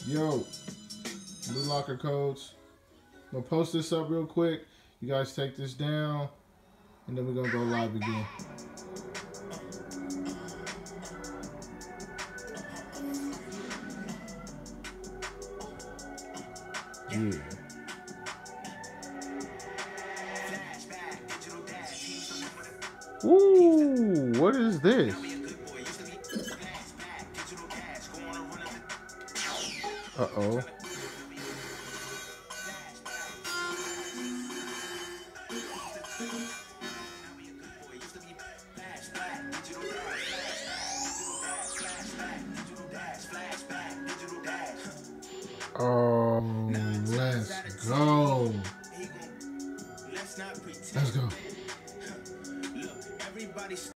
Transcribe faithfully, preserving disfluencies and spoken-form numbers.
Yo, new locker codes. I'm gonna post this up real quick. You guys take this down, and then we're gonna go live again. Yeah. Ooh, what is this? Uh-oh. Oh.